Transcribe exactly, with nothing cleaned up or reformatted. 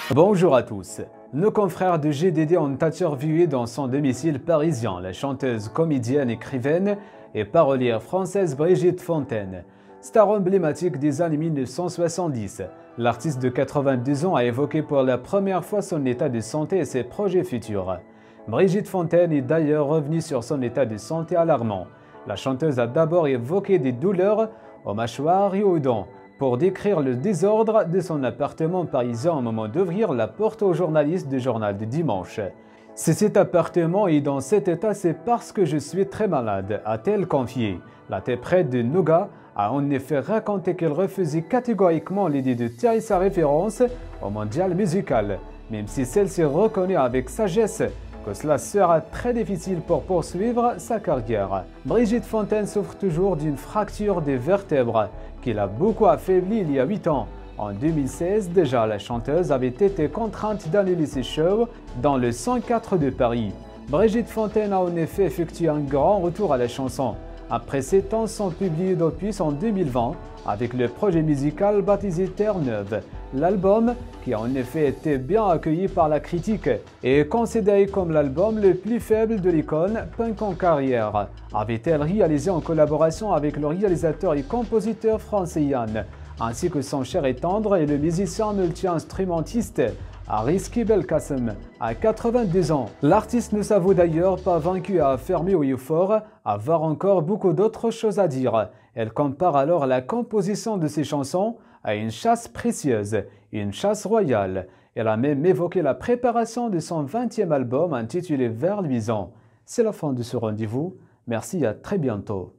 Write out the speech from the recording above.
Bonjour à tous. Nos confrères de G D D ont interviewé dans son domicile parisien la chanteuse, comédienne, écrivaine et parolière française Brigitte Fontaine. Star emblématique des années mille neuf cent soixante-dix, l'artiste de quatre-vingt-deux ans a évoqué pour la première fois son état de santé et ses projets futurs. Brigitte Fontaine est d'ailleurs revenue sur son état de santé alarmant. La chanteuse a d'abord évoqué des douleurs aux mâchoires et aux dents, pour décrire le désordre de son appartement parisien au moment d'ouvrir la porte aux journalistes du journal du dimanche. « Si cet appartement est dans cet état, c'est parce que je suis très malade », a-t-elle confié. L'interprète de Nougat a en effet raconté qu'elle refusait catégoriquement l'idée de tirer sa référence au mondial musical, même si celle-ci reconnaît avec sagesse que cela sera très difficile pour poursuivre sa carrière. Brigitte Fontaine souffre toujours d'une fracture des vertèbres qui l'a beaucoup affaiblie il y a huit ans. En deux mille seize, déjà, la chanteuse avait été contrainte d'annuler ses shows dans le cent quatre de Paris. Brigitte Fontaine a en effet effectué un grand retour à la chanson, après sept ans sans publier d'opus en deux mille vingt, avec le projet musical baptisé Terre-Neuve. L'album, qui a en effet été bien accueilli par la critique, est considéré comme l'album le plus faible de l'icône punk en carrière. Avait-elle réalisé en collaboration avec le réalisateur et compositeur français Yann, ainsi que son cher et tendre et le musicien multi-instrumentiste Ariski Belkacem, à quatre-vingt-deux ans. L'artiste ne s'avoue d'ailleurs pas vaincu et a affirmé au YouFor avoir encore beaucoup d'autres choses à dire. Elle compare alors la composition de ses chansons à une chasse précieuse, une chasse royale. Elle a même évoqué la préparation de son vingtième album intitulé Vers luisant. C'est la fin de ce rendez-vous. Merci et à très bientôt.